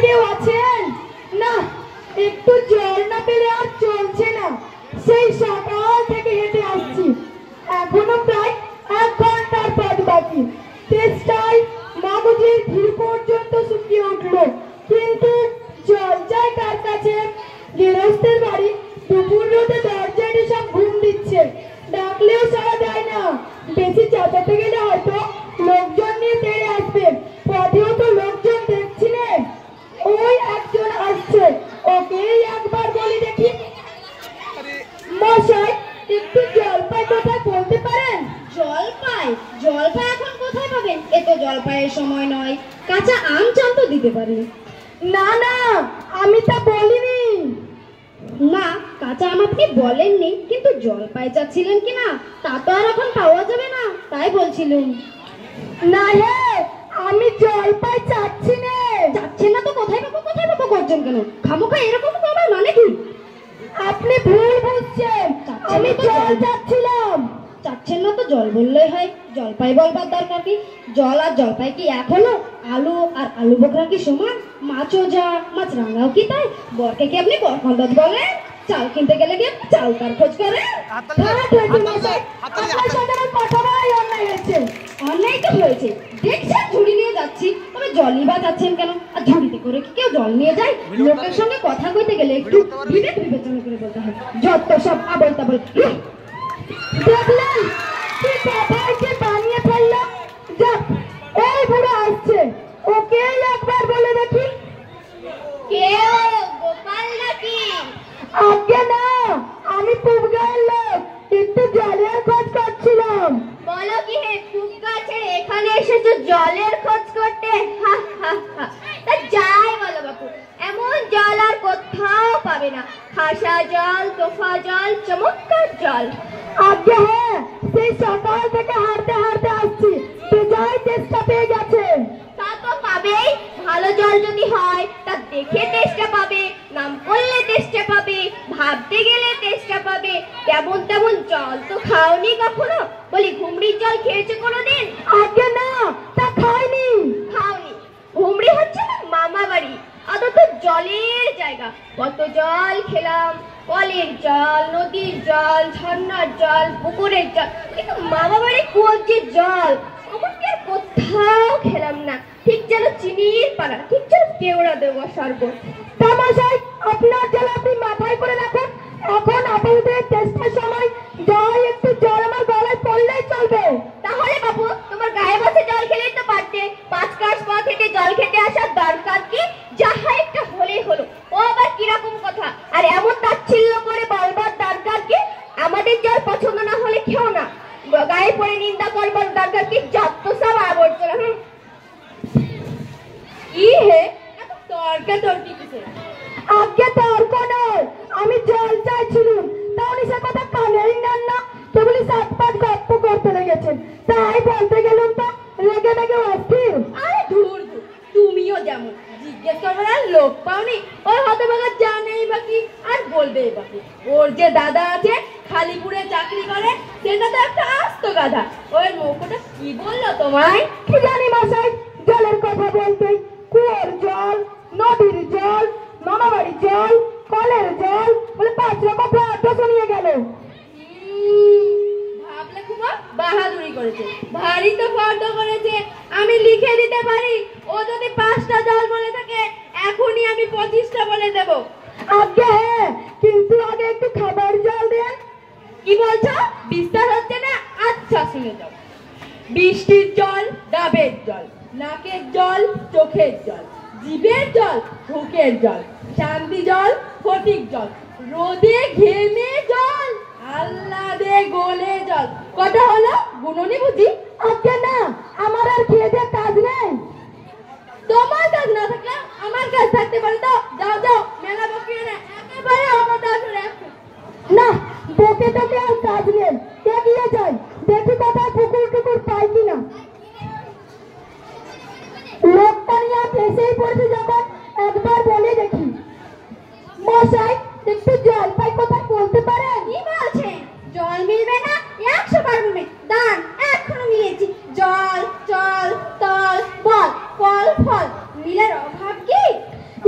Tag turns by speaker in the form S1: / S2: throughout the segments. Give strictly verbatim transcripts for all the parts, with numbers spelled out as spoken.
S1: কেউ আছেন? না, একটু জল না পেলে আর চলছে না। সেই সকাল থেকে হেঁটে আসছি, এখনো প্রায় এক ঘন্টার পথ বাকি। তেষ্টায় মগজের ভিড় পর্যন্ত শুকিয়ে উঠল, কিন্তু জল চাই কার কাছে? গৃহস্থের বাড়ি, দুপুর রোদে দরজায় সব ঘুম দিচ্ছে, ডাকলেও সাড়া দেয় না। বেশি চাচাতে গেলে হয়তো লোকজন নিয়ে তেড়ে আসবে, পথেও তো লোকজন দেখছি না। ওই একজন আসছে, ওকেই একবার বলি দেখি। মশাই, একটু জলপাই কোথায় বলতে পারেন?
S2: জলপাই? জলপাই এখন কোথায় পাবেন? এ তো জলপাইয়ের সময় নয়। কাঁচা আম চাল তো দিতে পারি।
S1: না না, আমি তা বলিনি।
S2: না, কাঁচা আম আপনি বলেননি, কিন্তু জলপাই চাচ্ছিলেন কিনা তা তো আর এখন পাওয়া যাবে না, তাই বলছিলাম।
S1: না হে, আমি জলপাই চাচ্ছি না।
S2: চাচ্ছেন না তো কোথায় পাবো কোথায় পাবো করছেন কেন? খামোখা এরকম করবার মানে কি?
S1: আপনি ভুল বুঝছেন, আমি জল চাচ্ছিলাম।
S2: চাচ্ছেন না তো জল বললেই হয়, জলপাই বলবার দরকার কি? জল আর জলপাই কি এক হলো? আলু আর আলু বোখরা কি সমান? মাছও যা মাছ রাঙাও কি তাই? বরকে কি আপনি বরখণ্ডত বলেন? চাল কিনতে গেলে কি আপনি চাল তার খোঁজ করেন? অন্যায় তো হয়েছে, দেখছেন ঝুড়ি নিয়ে যাচ্ছি, তবে জলই বা যাচ্ছেন কেন? আর ঝুড়িতে করে কি কেউ জল নিয়ে যায়? লোকের সঙ্গে কথা কইতে গেলে একটু বিবেক বিবেচনা করে বলতে হয়। যত সব আবল তাবল।
S1: দেখলেন কি বাবাইকে বানিয়ে ফেললো? যাক, এই বুড়ো আসছে, ওকে একবার বলে দেখি।
S2: কে ও? গোপাল নাকি?
S1: আগে না, আমি পুবগাঁয়ের লোক, একটু জলের খোঁজ করছিলাম।
S2: বলো কি হে, পুবগা ছেড়ে এখানে এসেছো জলের খোঁজ করতে? হা হা হা। তা যাই বলো বাপু, এমন জল আর কোথাও পাবে না। খাসা জল, তোফা জল, চমৎকার জল।
S1: আগে হ্যাঁ, সেই সকাল থেকে হাঁটতে হাঁটতে আসছি, বেজায় চেষ্টা পেয়ে গেছে।
S2: তা তো পাবেই, ভালো জল যদি হয় তা দেখে টেস্টটা পাবে, নাম করলে টেস্টটা পাবে, ভাবতে গেলে টেস্টটা পাবে। তেমন তেমন জল তো খাওনি কখনো? বলি ঘুমড়ির জল খেয়েছো কোনোদিন?
S1: আগে না, তা খাইনি।
S2: খাওনি? ঘুমড়ি হচ্ছে না মামা বাড়ি, আদত জলের জায়গা। কত জল খেলাম, কলের জল, নদীর জল, ঝর্ণার জল, পুকুরের জল, কিন্তু মামা বাড়ি কুয়োর যে জল আমাকে আর কোথাও খেলাম না। ঠিক যেন চিনির পানা, ঠিক যেন কেওড়া দেওয়া শরবত।
S1: তামাশাই, আপনার জল আপনি মাথায় করে রাখুন। এখন আপনাদের টেস্টের সময় যাই একটু জল আমার গলায় পড়লেই চলবে।
S2: তাহলে বাবু, তোমার গায়ে বসে জল খেলেই তো পারতে। পাঁচ কাজ পথ হেঁটে জল খেতে আসার দরকার কি? যাহা একটা হলেই হলো। ও আবার কিরকম কথা? আর এমন তাচ্ছিল্য করে বলবার দরকার কি? আমাদের জল পছন্দ না হলে খেও না, গায়ে পড়ে নিন্দা করবার দরকার কি? যত সব আবর্জনা। হুম, কি হে এত তর্কা তর্কি কিসের?
S1: আগে তর্ক নয়, আমি জল চাইছিলাম, তাহলে সে কথা কানেই নেন না, কেবলই সাত পাঁচ গপ্প করতে লেগেছেন, তাই বলতে গেলাম তো রেগে রেগে অস্থির।
S2: আরে ধুর ধুর, তুমিও যেমন জিজ্ঞেস করবার আর লোক পাওনি। ওই হতভাগা জানেই বাকি আর বলবেই বাকি। ওর যে দাদা আছে, খালিপুরে চাকরি করে, সেটা তো একটা আস্ত গাধা। ওই মৌকোটা কি বললো তোমায়?
S1: কি জানি মশাই, জলের কথা বলতে কুয়োর জল, নদীর জল, মামা বাড়ির জল, কলের জল বলে পাঁচ রকম প্রার্থ শুনিয়ে গেল।
S2: ভাবলে খুব বাহাদুরি করেছে, ভারী তো ফর্দ করেছে। আমি লিখে দিতে পারি, ও যদি পাঁচটা জল বলে থাকে এখনই আমি পঁচিশটা বলে দেব।
S1: আগে হ্যাঁ, কিন্তু আগে একটু খাবার জল দেন।
S2: কি বলছো? বিস্তার হচ্ছে না? আচ্ছা শুনে যাও। বৃষ্টির জল ডাবের জল, নাকের জল চোখের জল, জিভের জল ঢোকের জল, শান্তি জল ফটিক জল, রোদে ঘেমে জল, আহ্লাদে গোলে জল। কটা হলো? গুণনি বুঝি?
S1: আগে না, আমার আর খেয়ে দিয়ে কাজ নেই।
S2: তোমার কাজ না থাকলে আমার কাজ থাকতে পারে তো? যাও যাও, মেলা বকিয়ে না, একেবারে আমার কাজ রাখো
S1: না, বকে তোকে আর কাজ নেই, এগিয়ে যাই, দেখি কোথায় পুকুর টুকুর পাই কিনা। লোকটা নিয়ে এসেই পড়েছে যখন, একবার বলে দেখি। মশাই, একটু জল পাই কোথায় বলতে পারেন?
S2: কি বলছে? জল মিলবে না? একশো বার মিলবে। দাঁড়ান, এখনো মিলেছি। জল, জল, তল, বল, ফল, ফল, মিলের অভাব কি?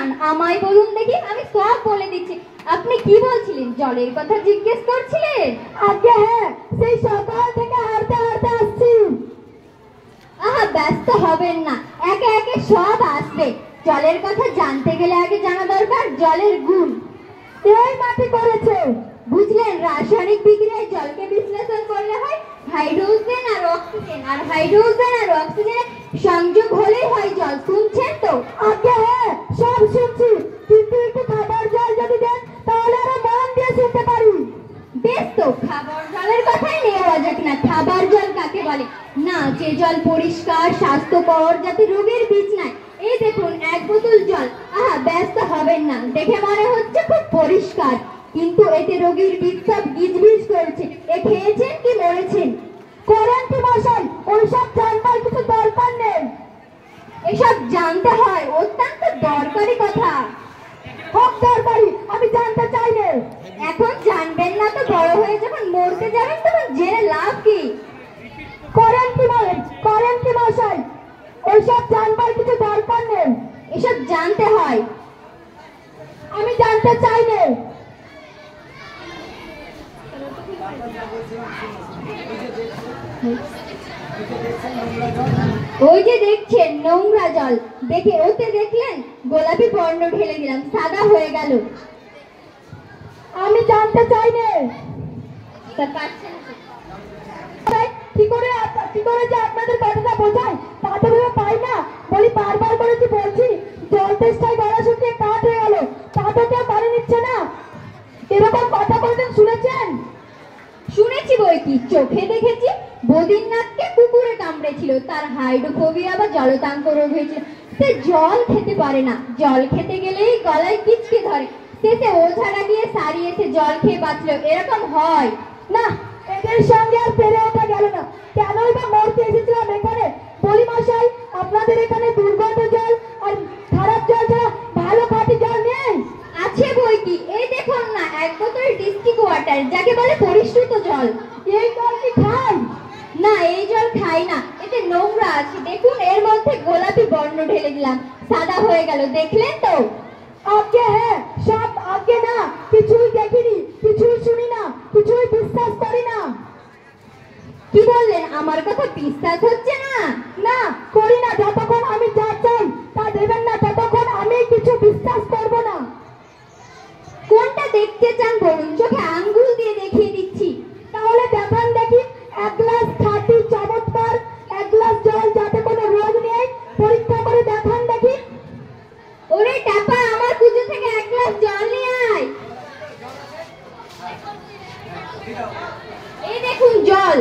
S3: চান আমায় বলুন দেখি, আমি সব বলে দিচ্ছি। আপনি কি বলছিলেন? জলের কথা জিজ্ঞেস করছিলেন?
S1: আগে হ্যাঁ, সেই সকাল থেকে হাঁটতে হাঁটতে আসছি।
S3: আহা, ব্যস্ত হবেন না, একে একে সব আসবে। জলের কথা জানতে গেলে আগে জানা দরকার জলের গুণ।
S1: এই মাটি করেছে,
S3: বুঝলেন? রাসায়নিক বিক্রিয়ায় জলকে বিশ্লেষণ করলে হয় হাইড্রোজেন আর অক্সিজেন, আর হাইড্রোজেন আর অক্সিজেনের সংযোগ হলেই হয় জল। শুনছেন তো?
S1: আগে হ্যাঁ, সব শুনছি, কিন্তু একটু খাবার জল যদি দেন তাহলে আরো মন দিয়ে শুনতে পারি।
S3: বেশ তো, খাবার জলের কথাই নেওয়া যাক না। খাবার জল কাকে বলে? না, যে জল পরিষ্কার স্বাস্থ্যকর, যাতে রোগের বীজ নাই। এই দেখুন এক বোতল জল। আহা, ব্যস্ত হবেন না, দেখে মনে হচ্ছে খুব পরিষ্কার, কিন্তু এতে রোগীর বীজ সব গিজগিজ করছে। এ খেয়েছেন কি মরেছেন?
S1: করেন কি মশাই, ওইসব জানবার কিছু দরকার নেই।
S3: এসব জানতে হয়, অত্যন্ত দরকারি কথা।
S1: হোক দরকারি, আমি জানতে চাই না।
S3: এখন জানবেন না তো বড় হয়ে যখন মরতে যাবেন তখন জেনে লাভ কি?
S1: করেন কি বলেন, করেন কি মশাই, ওইসব জানবার কিছু দরকার নেই।
S3: এসব জানতে হয়।
S1: আমি জানতে চাই না।
S3: ওই যে দেখছেন নোংরা জল, দেখে ওতে দেখলেন গোলাপি বর্ণ ঢেলে দিলাম, সাদা হয়ে গেল।
S1: আমি জানতে চাই না।
S3: তা পাচ্ছেন না?
S1: তাই কি করে আপ- কি করে যে আপনাদের কথাটা বোঝায় তা তো ভেবে পাই না। বলি বারবার করে কি বলছি, জল তেষ্টায় গলা শুকিয়ে কাঠ হয়ে গেল, তা তো কেউ পানি নিচ্ছে না। এরকম কথা বলতেন শুনেছেন?
S3: শুনেছি বই কি, চোখে দেখেছি। বদিরনাথকে কুকুরে কামড়েছিল, তার হাইড্রোফোবিয়া বা জলতাঙ্ক রোগ হয়েছিল। সে জল খেতে পারে না, জল খেতে গেলেই গলায় কিচকে ধরে। শেষে ওঝাটা গিয়ে সারিয়েছে, জল খেয়ে বাঁচলো। এরকম হয়
S1: না, এদের সঙ্গে আর পেরে ওঠা গেল না। কেনই বা মরতে এসেছিলাম এখানে? বলি মশাই, আপনাদের এখানে দুর্গন্ধ জল আর খারাপ জল ছাড়া ভালো খাঁটি জল নেই?
S3: আছে বই কি, এই দেখুন না, এক বোতল ডিস্ট্রিক্ট ওয়াটার, যাকে বলে পরিশ্রুত জল।
S1: এই জল কি খাই?
S3: না, এই জল খাই না, এতে নোংরা আছে। দেখুন এর মধ্যে গোলাপি বর্ণ ঢেলে দিলাম, সাদা হয়ে গেল। দেখলেন তো?
S1: আগে হ্যাঁ, সব আগে না, কিছুই দেখিনি, কিছুই শুনি না, কিছুই বিশ্বাস করি না।
S3: কি বললেন? আমার কথা বিশ্বাস হচ্ছে না?
S1: না, করি না। যতক্ষণ আমি যা চাই তা দেবেন না ততক্ষণ আমি কিছু বিশ্বাস করব না।
S3: কোনটা দেখতে চান বলুন, চোখে আঙ্গুল দিয়ে দেখিয়ে দিচ্ছি।
S1: তাহলে দেখান দেখি, এক গ্লাস খাঁটি চমৎকার এক গ্লাস জল যাতে কোনো রোগ নেই, পরীক্ষা করে দেখান দেখি।
S3: ওরে টাপা, আমার কুজো থেকে এক গ্লাস জল নিয়ে আয়। এই দেখুন জল।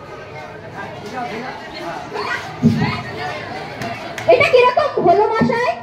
S3: এটা কিরকম হলো মশাই?